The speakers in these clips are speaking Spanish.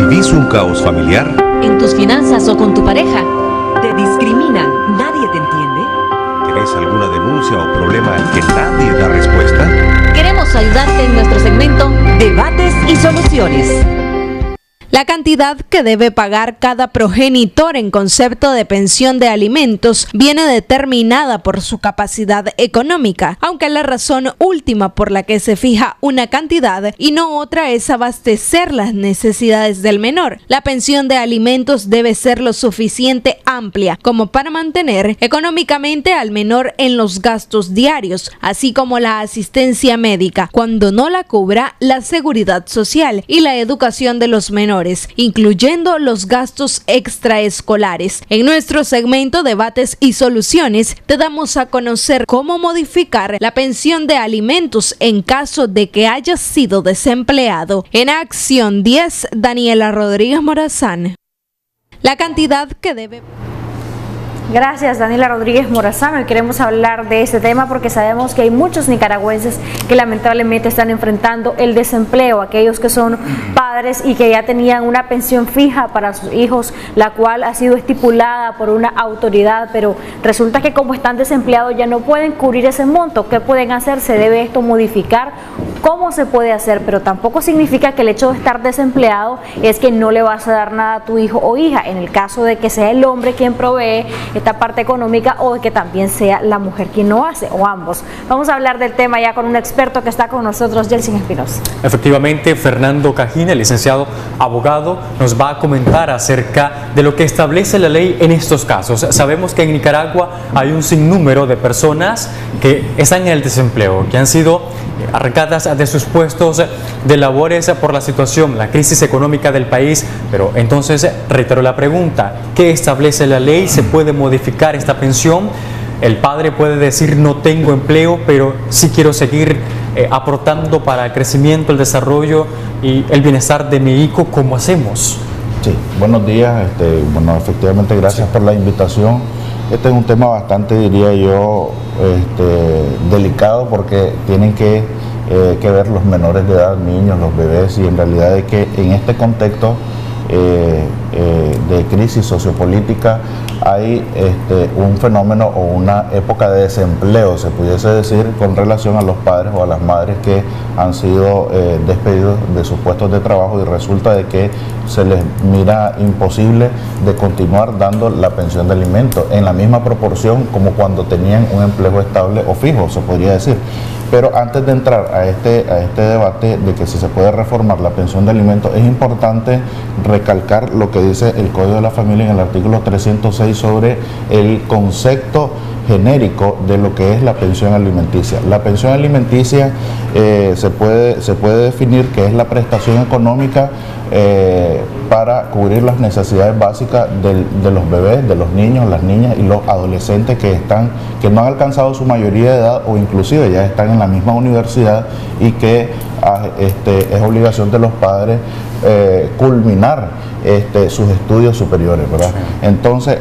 ¿Vivís un caos familiar? ¿En tus finanzas o con tu pareja? ¿Te discriminan? ¿Nadie te entiende? ¿Tenés alguna denuncia o problema al que nadie da respuesta? Queremos ayudarte en nuestro segmento Debates y Soluciones. La cantidad que debe pagar cada progenitor en concepto de pensión de alimentos viene determinada por su capacidad económica, aunque la razón última por la que se fija una cantidad y no otra es abastecer las necesidades del menor. La pensión de alimentos debe ser lo suficiente amplia como para mantener económicamente al menor en los gastos diarios, así como la asistencia médica, cuando no la cubra la seguridad social y la educación de los menores, incluyendo los gastos extraescolares. En nuestro segmento Debates y Soluciones te damos a conocer cómo modificar la pensión de alimentos en caso de que hayas sido desempleado. En Acción 10, Daniela Rodríguez Morazán. La cantidad que debe... Gracias, Daniela Rodríguez Morazán. Hoy queremos hablar de este tema porque sabemos que hay muchos nicaragüenses que lamentablemente están enfrentando el desempleo, aquellos que son padres y que ya tenían una pensión fija para sus hijos, la cual ha sido estipulada por una autoridad, pero resulta que como están desempleados ya no pueden cubrir ese monto. ¿Qué pueden hacer? ¿Se debe esto modificar? ¿Cómo se puede hacer? Pero tampoco significa que el hecho de estar desempleado es que no le vas a dar nada a tu hijo o hija, en el caso de que sea el hombre quien provee esta parte económica o de que también sea la mujer quien lo hace, o ambos. Vamos a hablar del tema ya con un experto que está con nosotros, Yeltsin Espinosa. Efectivamente, Fernando Cajín, el licenciado abogado, nos va a comentar acerca de lo que establece la ley en estos casos. Sabemos que en Nicaragua hay un sinnúmero de personas que están en el desempleo, que han sido arrancadas de sus puestos de labores por la situación, la crisis económica del país. Pero entonces reitero la pregunta: ¿qué establece la ley? ¿Se puede modificar esta pensión? El padre puede decir: no tengo empleo, pero sí quiero seguir aportando para el crecimiento, el desarrollo y el bienestar de mi hijo. ¿Cómo hacemos? Sí, buenos días. Bueno, efectivamente, gracias por la invitación. Este es un tema bastante, diría yo, delicado, porque tienen que ver los menores de edad, niños, los bebés, y en realidad es que en este contexto de crisis sociopolítica hay un fenómeno o una época de desempleo, se pudiese decir, con relación a los padres o a las madres que han sido despedidos de sus puestos de trabajo, y resulta de que se les mira imposible de continuar dando la pensión de alimentos en la misma proporción como cuando tenían un empleo estable o fijo, se podría decir. Pero antes de entrar a este debate de que si se puede reformar la pensión de alimentos, es importante recalcar lo que dice el Código de la Familia en el artículo 306 sobre el concepto genérico de lo que es la pensión alimenticia. La pensión alimenticia se puede definir que es la prestación económica para cubrir las necesidades básicas de los bebés, de los niños, las niñas y los adolescentes que no han alcanzado su mayoría de edad o inclusive ya están en la misma universidad, y que es obligación de los padres culminar sus estudios superiores, ¿verdad? Entonces,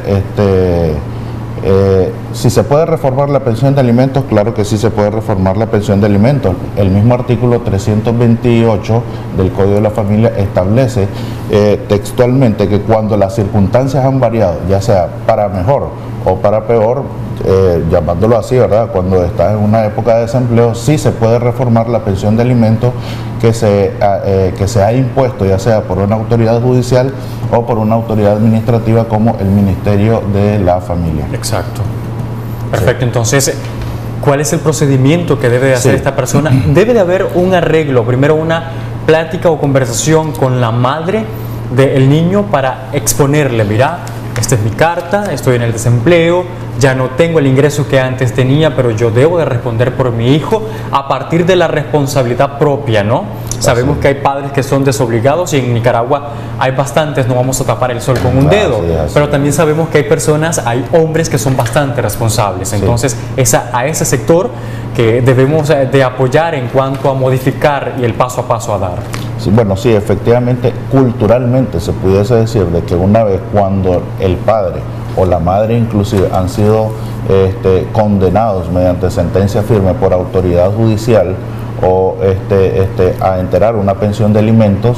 si se puede reformar la pensión de alimentos, claro que sí se puede reformar la pensión de alimentos. El mismo artículo 328 del Código de la Familia establece textualmente que cuando las circunstancias han variado, ya sea para mejor o para peor, llamándolo así, ¿verdad? Cuando estás en una época de desempleo, sí se puede reformar la pensión de alimentos que se ha impuesto, ya sea por una autoridad judicial o por una autoridad administrativa como el Ministerio de la Familia. Exacto. Perfecto. Sí. Entonces, ¿cuál es el procedimiento que debe hacer esta persona? Debe de haber un arreglo, primero una plática o conversación con la madre del niño para exponerle: mira, esta es mi carta, estoy en el desempleo, ya no tengo el ingreso que antes tenía, pero yo debo de responder por mi hijo a partir de la responsabilidad propia, ¿no? Sabemos que hay padres que son desobligados, y en Nicaragua hay bastantes, no vamos a tapar el sol con un dedo, pero también sabemos que hay personas, hay hombres que son bastante responsables. Entonces, a ese sector que debemos de apoyar en cuanto a modificar y el paso a paso a dar. Sí, bueno, sí, efectivamente, culturalmente se pudiese decir de que una vez cuando el padre o la madre inclusive han sido condenados mediante sentencia firme por autoridad judicial o a enterar una pensión de alimentos,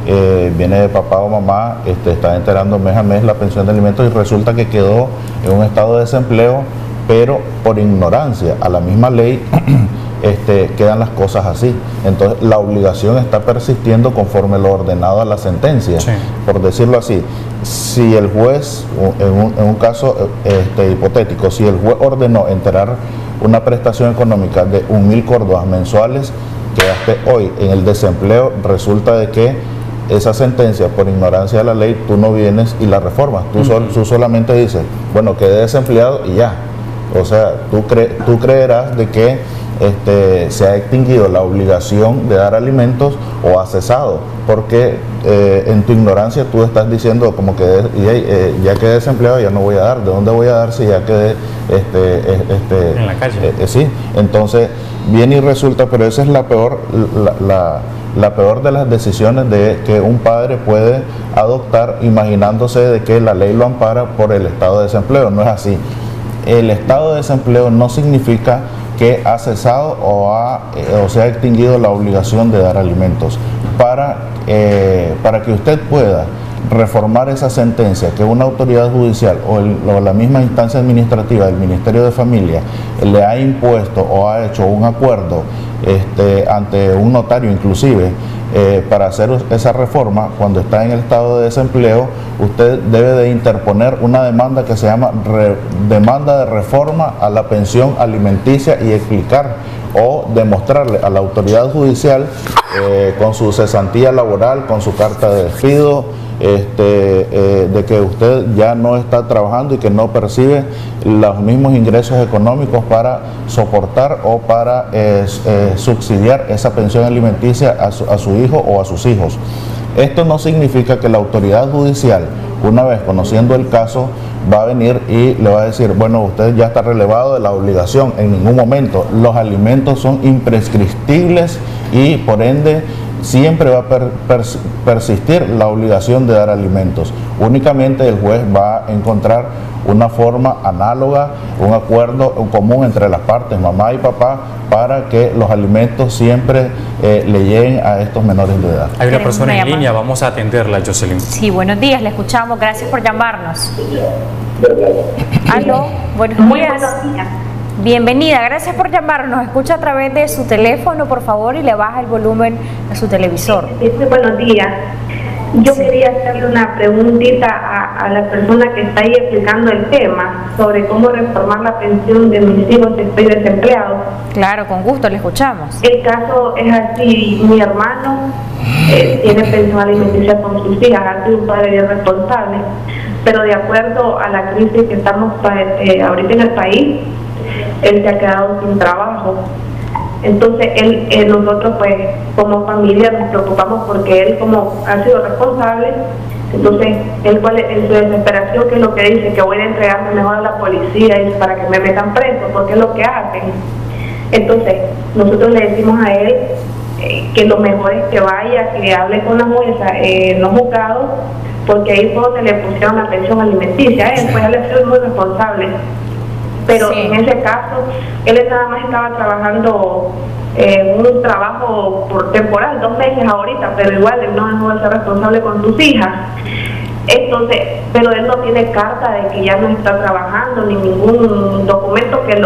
viene de papá o mamá, está enterando mes a mes la pensión de alimentos y resulta que quedó en un estado de desempleo, pero por ignorancia a la misma ley quedan las cosas así. Entonces la obligación está persistiendo conforme lo ordenado a la sentencia. Sí. Por decirlo así, si el juez, en un caso hipotético, si el juez ordenó enterar una prestación económica de 1.000 córdobas mensuales, quedaste hoy en el desempleo, resulta de que esa sentencia, por ignorancia de la ley, tú no vienes y la reformas. Tú solamente dices, bueno, quedé desempleado y ya. O sea, tú creerás de que se ha extinguido la obligación de dar alimentos o ha cesado, porque en tu ignorancia tú estás diciendo como que ya quedé desempleado, ya no voy a dar. ¿De dónde voy a dar si ya quedé en la calle? Sí, entonces viene y resulta, pero esa es la peor, la peor de las decisiones que un padre puede adoptar, imaginándose de que la ley lo ampara por el estado de desempleo. No es así. El estado de desempleo no significa que ha cesado o se ha extinguido la obligación de dar alimentos. Para que usted pueda reformar esa sentencia que una autoridad judicial o la misma instancia administrativa del Ministerio de Familia le ha impuesto o ha hecho un acuerdo ante un notario inclusive, para hacer esa reforma, cuando está en el estado de desempleo, usted debe de interponer una demanda que se llama demanda de reforma a la pensión alimenticia y explicar o demostrarle a la autoridad judicial con su cesantía laboral, con su carta de despido, de que usted ya no está trabajando y que no percibe los mismos ingresos económicos para soportar o para subsidiar esa pensión alimenticia a su hijo o a sus hijos. Esto no significa que la autoridad judicial, una vez conociendo el caso, va a venir y le va a decir, bueno, usted ya está relevado de la obligación. En ningún momento. Los alimentos son imprescriptibles y por ende siempre va a persistir la obligación de dar alimentos. Únicamente el juez va a encontrar una forma análoga, un acuerdo común entre las partes, mamá y papá, para que los alimentos siempre le lleguen a estos menores de edad. Hay una persona en línea, vamos a atenderla, Jocelyn. Sí, buenos días, le escuchamos, gracias por llamarnos. Aló, buenos días. Bienvenida, gracias por llamarnos. Nos escucha a través de su teléfono, por favor, y le baja el volumen a su televisor. Buenos días. Yo quería hacerle una preguntita a la persona que está ahí explicando el tema sobre cómo reformar la pensión de mis hijos que estoy desempleado. Claro, con gusto, le escuchamos. El caso es así, mi hermano tiene pensión alimenticia con sus hijas, ha sido un padre irresponsable, pero de acuerdo a la crisis que estamos ahorita en el país, él se ha quedado sin trabajo. Entonces nosotros pues como familia nos preocupamos porque él como ha sido responsable, entonces él en su desesperación, que es lo que dice, que voy a entregarme mejor a la policía y para que me metan preso, porque es lo que hacen. Entonces nosotros le decimos a él que lo mejor es que vaya, que hable con la jueza en los juzgados, porque ahí fue donde le pusieron la pensión alimenticia. Él ha sido muy responsable. Pero en ese caso, él nada más estaba trabajando un trabajo por temporal, 2 meses ahorita, pero igual él no dejó de ser responsable con sus hijas. Entonces, pero él no tiene carta de que ya no está trabajando, ni ningún documento que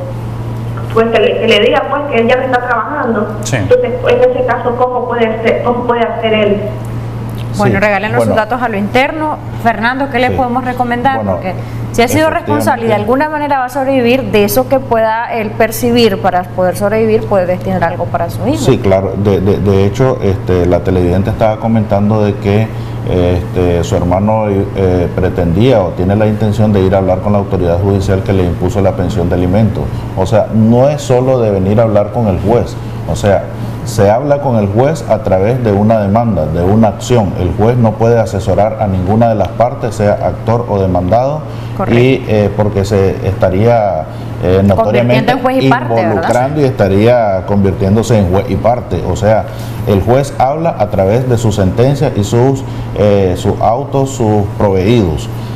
que le diga pues que él ya no está trabajando. Sí. Entonces, en ese caso, ¿cómo puede hacer él? Bueno, regálenos sus datos a lo interno. Fernando, ¿qué le podemos recomendar? Porque si ha sido responsable y de alguna manera va a sobrevivir, de eso que pueda él percibir para poder sobrevivir, puede destinar algo para su hijo. Sí, claro. De hecho, la televidente estaba comentando de que su hermano pretendía o tiene la intención de ir a hablar con la autoridad judicial que le impuso la pensión de alimentos. O sea, no es solo de venir a hablar con el juez. O sea, se habla con el juez a través de una demanda, de una acción. El juez no puede asesorar a ninguna de las partes, sea actor o demandado. Correcto. Y porque se estaría notoriamente involucrando y estaría convirtiéndose en juez y parte. O sea, el juez habla a través de su sentencia y sus autos, sus proveídos.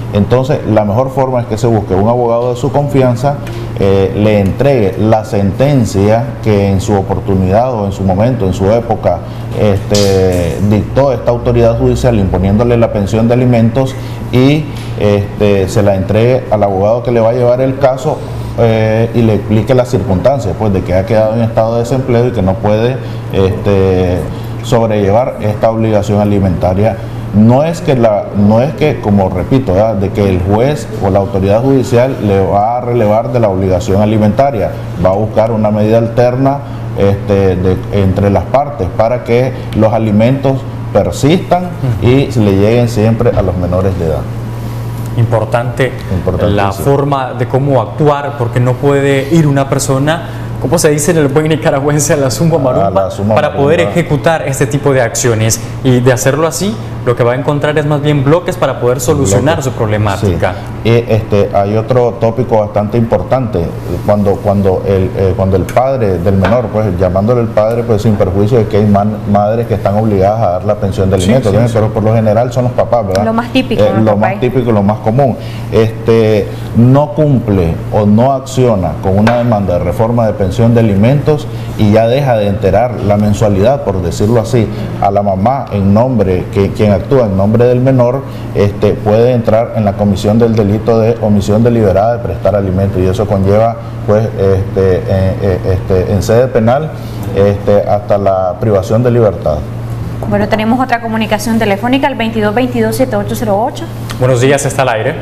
Entonces, la mejor forma es que se busque un abogado de su confianza, le entregue la sentencia que en su oportunidad o en su momento, en su época, dictó esta autoridad judicial imponiéndole la pensión de alimentos y se la entregue al abogado que le va a llevar el caso y le explique las circunstancias, pues, de que ha quedado en estado de desempleo y que no puede sobrellevar esta obligación alimentaria. No es que, como repito, ¿verdad?, de que el juez o la autoridad judicial le va a relevar de la obligación alimentaria, va a buscar una medida alterna entre las partes para que los alimentos persistan y se le lleguen siempre a los menores de edad. Importante la forma de cómo actuar, porque no puede ir una persona, como se dice en el buen nicaragüense, a la zumba marumba, para poder ejecutar este tipo de acciones, y de hacerlo así, lo que va a encontrar es más bien bloques para poder solucionar su problemática. Sí. Y hay otro tópico bastante importante, cuando el padre del menor, pues llamándole el padre, pues sin perjuicio de que hay madres que están obligadas a dar la pensión de alimentos, pero por lo general son los papás, ¿verdad? Lo más típico. Lo más típico y lo más común. No cumple o no acciona con una demanda de reforma de pensión de alimentos y ya deja de enterar la mensualidad, por decirlo así, a la mamá en nombre, quien actúa en nombre del menor, puede entrar en la comisión del delito de omisión deliberada de prestar alimentos, y eso conlleva, pues, en sede penal, hasta la privación de libertad. Bueno, tenemos otra comunicación telefónica, al 2222-7808. Buenos días, está al aire.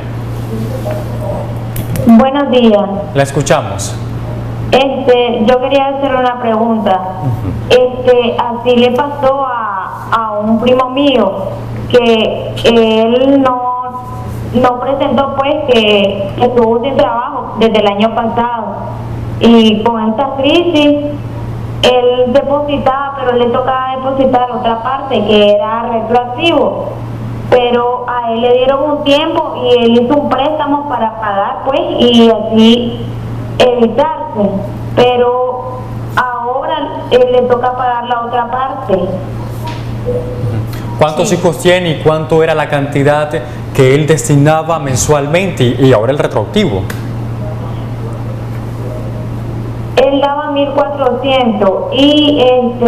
Buenos días. La escuchamos. Yo quería hacer una pregunta. Así le pasó a un primo mío, que él no presentó, pues, que estuvo sin trabajo desde el año pasado, y con esta crisis él depositaba, pero le tocaba depositar otra parte que era retroactivo, pero a él le dieron un tiempo y él hizo un préstamo para pagar, pues, y así evitarse, pero ahora le toca pagar la otra parte. ¿Cuántos hijos tiene y cuánto era la cantidad que él destinaba mensualmente y ahora el retroactivo? Él daba 1.400 y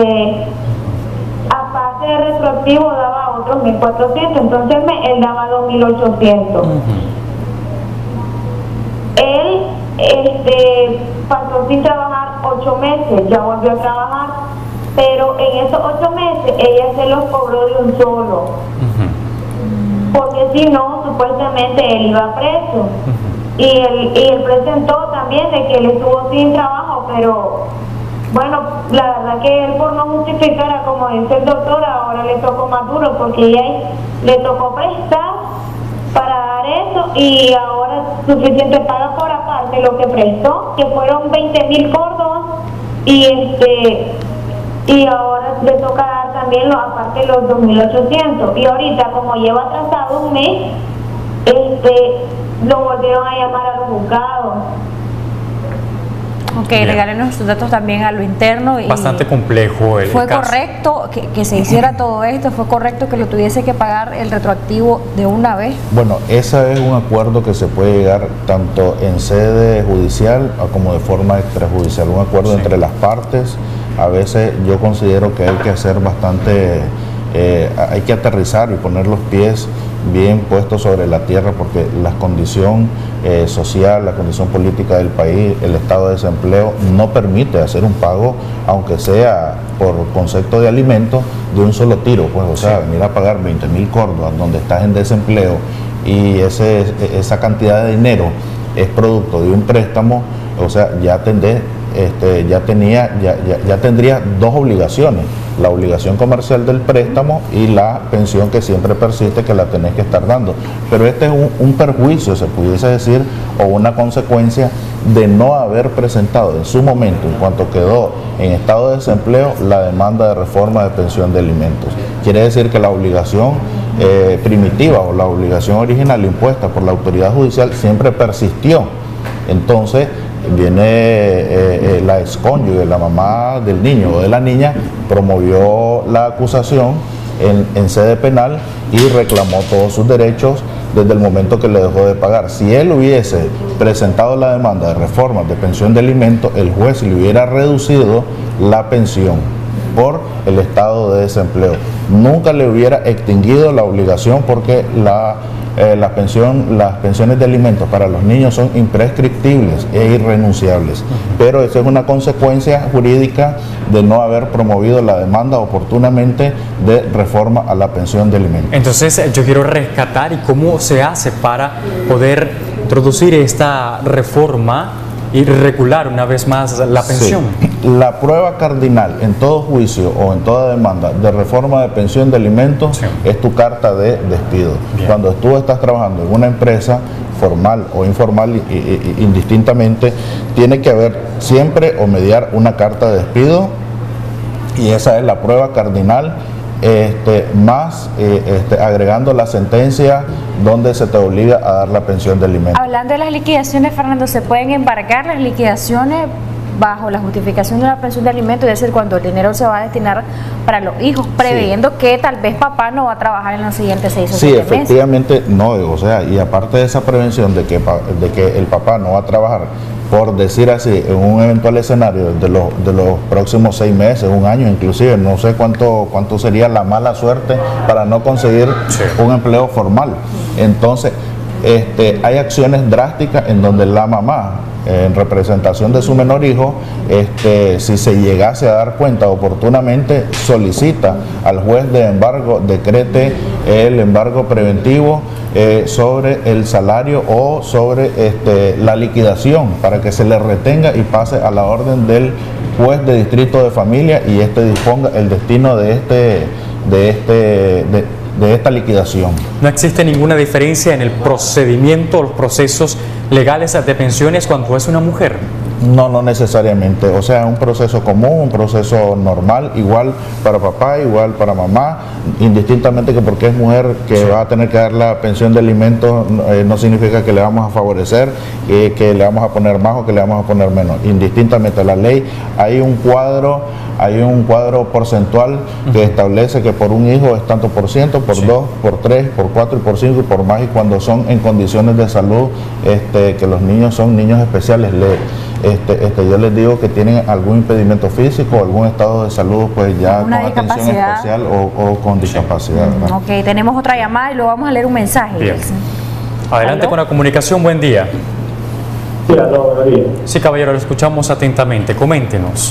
aparte de retroactivo daba otros 1.400, entonces él daba 2.800. Él pasó sin trabajar 8 meses, ya volvió a trabajar, pero en esos 8 meses ella se los cobró de un solo, porque si no, supuestamente él iba preso. Y él presentó también de que él estuvo sin trabajo, pero bueno, la verdad que él, por no justificar, como dice el doctor, ahora le tocó más duro, porque ella le tocó prestar para dar eso, y ahora suficiente paga por aparte lo que prestó, que fueron 20.000 córdobas, y ahora le toca dar también aparte los 2.800, y ahorita, como lleva atrasado un mes, lo volvieron a llamar a los juzgados. Ok, regálenos sus datos también a lo interno. Y bastante complejo el ¿fue caso. Correcto que se hiciera todo esto? ¿Fue correcto que lo tuviese que pagar el retroactivo de una vez? Bueno, ese es un acuerdo que se puede llegar tanto en sede judicial como de forma extrajudicial, un acuerdo entre las partes. A veces yo considero que hay que hacer bastante, hay que aterrizar y poner los pies bien puestos sobre la tierra, porque la condición social, la condición política del país, el estado de desempleo no permite hacer un pago, aunque sea por concepto de alimentos, de un solo tiro, pues, o sea, venir a pagar 20.000 córdobas donde estás en desempleo, y esa cantidad de dinero es producto de un préstamo, o sea, ya tendría dos obligaciones: la obligación comercial del préstamo y la pensión que siempre persiste, que la tenés que estar dando. Pero este es un perjuicio, se pudiese decir, o una consecuencia de no haber presentado en su momento, en cuanto quedó en estado de desempleo, la demanda de reforma de pensión de alimentos. Quiere decir que la obligación primitiva o la obligación original impuesta por la autoridad judicial siempre persistió. Entonces viene la excónyuge, la mamá del niño o de la niña, promovió la acusación en sede penal y reclamó todos sus derechos desde el momento que le dejó de pagar. Si él hubiese presentado la demanda de reforma de pensión de alimentos, el juez le hubiera reducido la pensión por el estado de desempleo. Nunca le hubiera extinguido la obligación, porque las pensiones de alimentos para los niños son imprescriptibles e irrenunciables, pero esa es una consecuencia jurídica de no haber promovido la demanda oportunamente de reforma a la pensión de alimentos. Entonces yo quiero rescatar y cómo se hace para poder introducir esta reforma y regular una vez más la pensión. Sí. La prueba cardinal en todo juicio o en toda demanda de reforma de pensión de alimentos es tu carta de despido. Bien. Cuando tú estás trabajando en una empresa formal o informal, indistintamente, tiene que haber siempre o mediar una carta de despido, y esa es la prueba cardinal, más agregando la sentencia donde se te obliga a dar la pensión de alimentos. Hablando de las liquidaciones, Fernando, ¿se pueden embargar las liquidaciones bajo la justificación de una pensión de alimentos? Es decir, cuando el dinero se va a destinar para los hijos, previendo que tal vez papá no va a trabajar en los siguientes 6 o 7 meses. Sí, efectivamente, no, o sea, y aparte de esa prevención de que el papá no va a trabajar, por decir así, en un eventual escenario de los próximos 6 meses, un año inclusive, no sé cuánto sería la mala suerte para no conseguir un empleo formal. Entonces, hay acciones drásticas en donde la mamá, en representación de su menor hijo, si se llegase a dar cuenta oportunamente, solicita al juez de embargo, decrete el embargo preventivo sobre el salario o sobre la liquidación, para que se le retenga y pase a la orden del juez de distrito de familia, y disponga el destino de esta liquidación. ¿No existe ninguna diferencia en el procedimiento o los procesos legales de pensiones cuando es una mujer? No, no necesariamente. O sea, es un proceso común, un proceso normal, igual para papá, igual para mamá, indistintamente que porque es mujer que va a tener que dar la pensión de alimentos, no significa que le vamos a favorecer, que le vamos a poner más o que le vamos a poner menos. Indistintamente, la ley, hay un cuadro porcentual que establece que por un hijo es tanto por ciento, por 2, por 3, por 4 y por 5 y por más, y cuando son en condiciones de salud, que los niños son niños especiales, yo les digo que tienen algún impedimento físico, algún estado de salud, pues ya con atención especial o con discapacidad. Ok, tenemos otra llamada y luego vamos a leer un mensaje. Bien. Adelante con la comunicación, buen día. Sí, buenos días. Sí, caballero, lo escuchamos atentamente, coméntenos.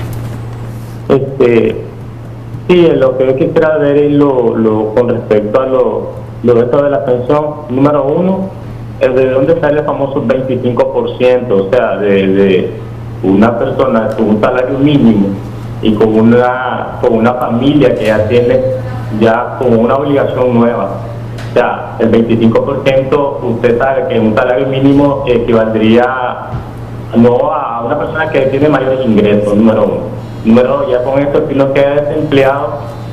Sí, lo que yo quisiera ver es con respecto a lo de la pensión, número 1, de dónde sale el famoso 25%, o sea, de una persona con un salario mínimo y con una familia que ya tiene como una obligación nueva. O sea, el 25%, usted sabe que un salario mínimo equivaldría no a una persona que tiene mayores ingresos, número 1. Número 2, ya con esto, si uno queda desempleado,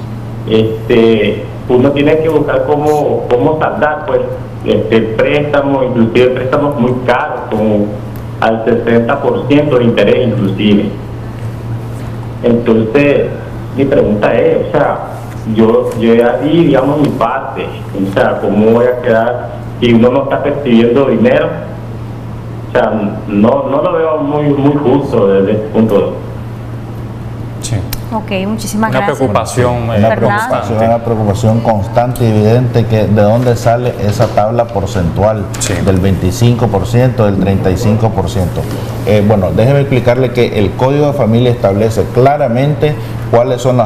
uno tiene que buscar cómo saldar, pues, préstamo, inclusive préstamos muy caros, como al 60% de interés inclusive. Entonces, mi pregunta es, o sea, yo ya di, digamos, mi parte, o sea, ¿cómo voy a quedar si uno no está percibiendo dinero? O sea, no lo veo muy justo desde ese punto de vista. Sí. Ok, muchísimas gracias. Una preocupación constante y evidente, que de dónde sale esa tabla porcentual del 25%, del 35%. Bueno, déjeme explicarle que el Código de Familia establece claramente cuáles son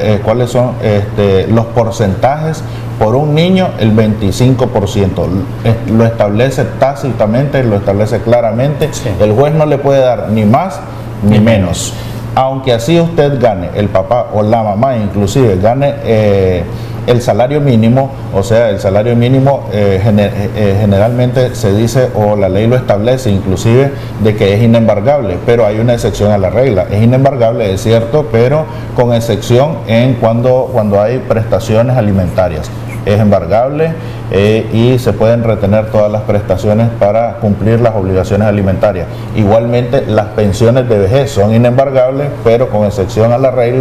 los porcentajes. Por un niño, el 25%, lo establece tácitamente, lo establece claramente. El juez no le puede dar ni más ni menos. Aunque así usted gane, el papá o la mamá inclusive gane el salario mínimo, o sea, el salario mínimo generalmente se dice, o la ley lo establece inclusive, de que es inembargable, pero hay una excepción a la regla. Es inembargable, es cierto, pero con excepción en cuando hay prestaciones alimentarias. Es embargable y se pueden retener todas las prestaciones para cumplir las obligaciones alimentarias. Igualmente, las pensiones de vejez son inembargables, pero con excepción a la regla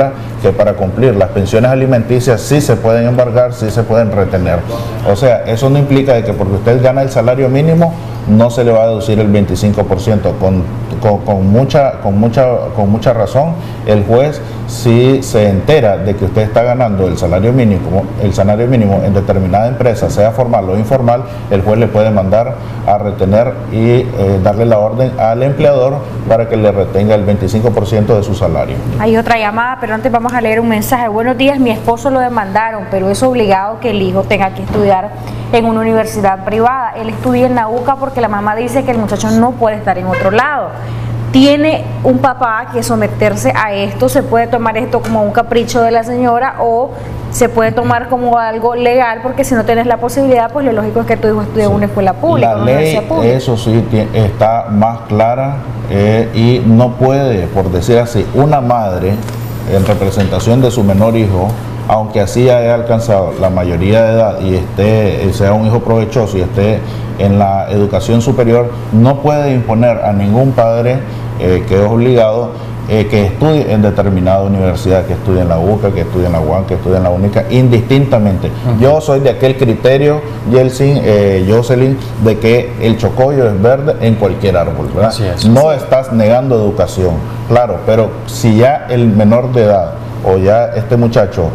que para cumplir las pensiones alimenticias sí se pueden embargar, sí se pueden retener. O sea, eso no implica de que porque usted gana el salario mínimo no se le va a deducir el 25%. Con mucha razón, el juez, si se entera de que usted está ganando el salario mínimo en determinada empresa, sea formal o informal, el juez le puede mandar a retener y darle la orden al empleador para que le retenga el 25% de su salario. Hay otra llamada, pero antes vamos a leer un mensaje. Buenos días, mi esposo lo demandaron, pero es obligado que el hijo tenga que estudiar en una universidad privada. Él estudia en la UCA porque la mamá dice que el muchacho no puede estar en otro lado. Tiene un papá que someterse a esto. Se puede tomar esto como un capricho de la señora o se puede tomar como algo legal, porque si no tienes la posibilidad, pues lo lógico es que tu hijo estudie en una escuela pública, una universidad pública. Eso sí está más clara y no puede, por decir así, una madre en representación de su menor hijo, aunque así haya alcanzado la mayoría de edad y sea un hijo provechoso y esté en la educación superior, no puede imponer a ningún padre que es obligado que estudie en determinada universidad, que estudie en la UCA, que estudie en la UAM, que estudie en la única, indistintamente. Yo soy de aquel criterio, Jocelyn, de que el chocollo es verde en cualquier árbol, ¿verdad? Así es. No estás negando educación, claro, pero si ya el menor de edad o ya este muchacho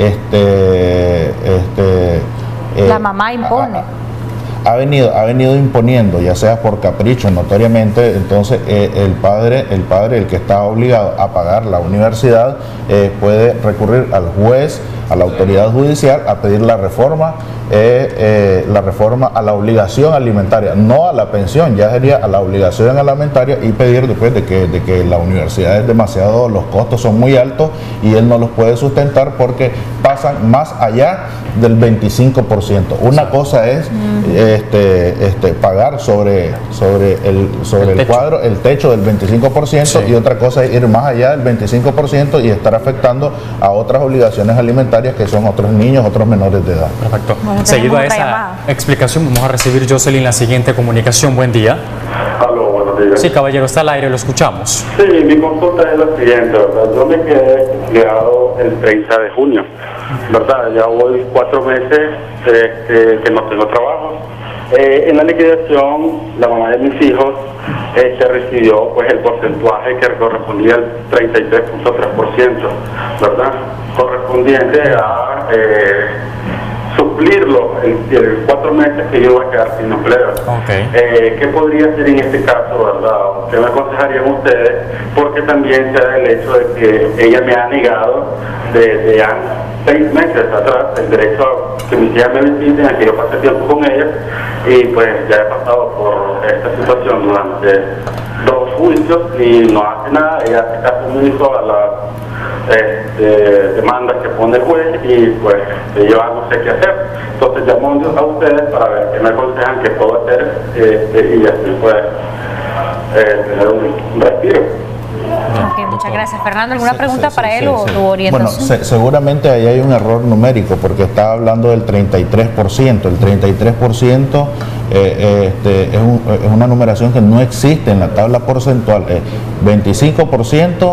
la mamá impone, ha venido imponiendo, ya sea por capricho notoriamente, entonces el padre, el que está obligado a pagar la universidad, puede recurrir al juez, a la autoridad judicial, a pedir la reforma a la obligación alimentaria, no a la pensión, ya sería a la obligación alimentaria, y pedir después de que la universidad es demasiado, los costos son muy altos y él no los puede sustentar porque pasan más allá del 25%. Una cosa es pagar sobre el cuadro, el techo del 25%, sí, y otra cosa es ir más allá del 25% y estar afectando a otras obligaciones alimentarias que son otros niños, otros menores de edad. Perfecto. Bueno, seguido a esa explicación, vamos a recibir, Jocelyn, la siguiente comunicación. Buen día. Aló, buenos días. Sí, caballero, está al aire, lo escuchamos. Sí, mi consulta es la siguiente, ¿verdad? Yo me quedé liquidado el 30 de junio, ¿verdad? Ya voy 4 meses que no tengo trabajo. En la liquidación, la mamá de mis hijos recibió pues el porcentaje que correspondía al 33.3%, ¿verdad? Correspondiente a suplirlo en 4 meses que yo iba a quedar sin empleo. Okay. ¿Qué podría hacer en este caso, verdad? ¿Qué me aconsejarían ustedes? Porque también se da el hecho de que ella me ha negado desde 6 meses atrás el derecho a que mis hijas me visiten, a que yo pase tiempo con ellas, y pues ya he pasado por esta situación durante 2 juicios y no hace nada. Ella hace caso omiso a las demandas que pone el juez y pues yo no sé qué hacer. Entonces llamo a ustedes para ver qué me aconsejan que puedo hacer y así pues tener un respiro. Ok, muchas gracias. Fernando, ¿alguna pregunta para él o tu orientación? Bueno, seguramente ahí hay un error numérico porque está hablando del 33%. El 33% es una numeración que no existe en la tabla porcentual. 25%,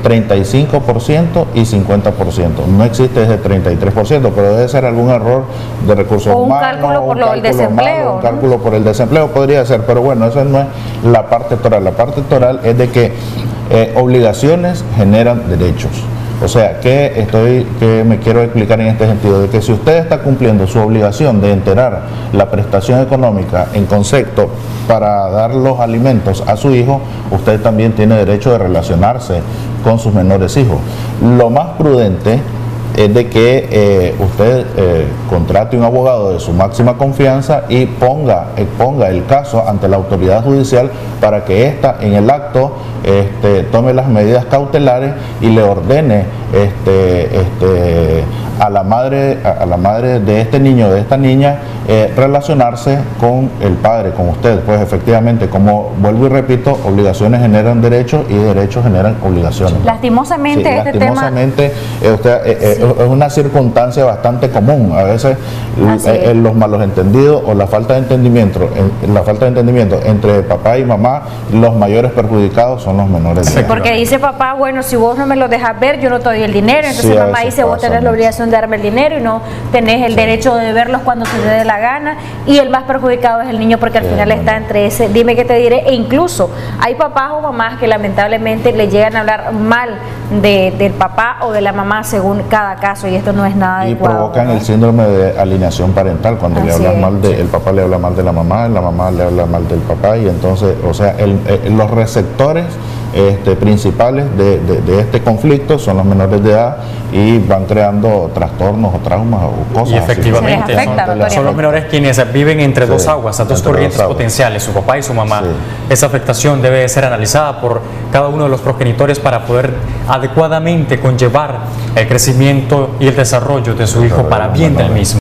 35% y 50%. No existe ese 33%, pero debe ser algún error de recursos humanos. O un cálculo por lo del desempleo. Un cálculo por el desempleo podría ser, pero bueno, eso no es la parte toral. La parte toral es de que obligaciones generan derechos. O sea, que me quiero explicar en este sentido, de que si usted está cumpliendo su obligación de enterar la prestación económica en concepto para dar los alimentos a su hijo, usted también tiene derecho de relacionarse con sus menores hijos. Lo más prudente es de que usted contrate un abogado de su máxima confianza y exponga el caso ante la autoridad judicial para que ésta en el acto tome las medidas cautelares y le ordene a la madre de este niño o de esta niña relacionarse con el padre, con usted. Pues efectivamente, como vuelvo y repito, obligaciones generan derechos y derechos generan obligaciones. Lastimosamente, sí, este lastimosamente, es una circunstancia bastante común. A veces los malos entendidos o la falta de entendimiento entre papá y mamá, los mayores perjudicados son los menores de edad. Porque dice papá, bueno, si vos no me lo dejas ver, yo no te doy el dinero. Entonces mamá dice, vos tenés la obligación de darme el dinero y no tenés el derecho de verlos cuando se te dé la gana. Y el más perjudicado es el niño, porque al final está entre ese dime que te diré. E incluso hay papás o mamás que lamentablemente le llegan a hablar mal del papá o de la mamá según cada caso, y esto no es nada adecuado. Y provocan el síndrome de alienación parental, cuando le hablan mal el papá le habla mal de la mamá le habla mal del papá, y entonces, o sea, los receptores principales de este conflicto son los menores de edad, y van creando trastornos o traumas o cosas. Y efectivamente son los menores quienes viven entre dos aguas, dos corrientes potenciales, su papá y su mamá. Esa afectación debe ser analizada por cada uno de los progenitores para poder adecuadamente conllevar el crecimiento y el desarrollo de su hijo para bien del mismo.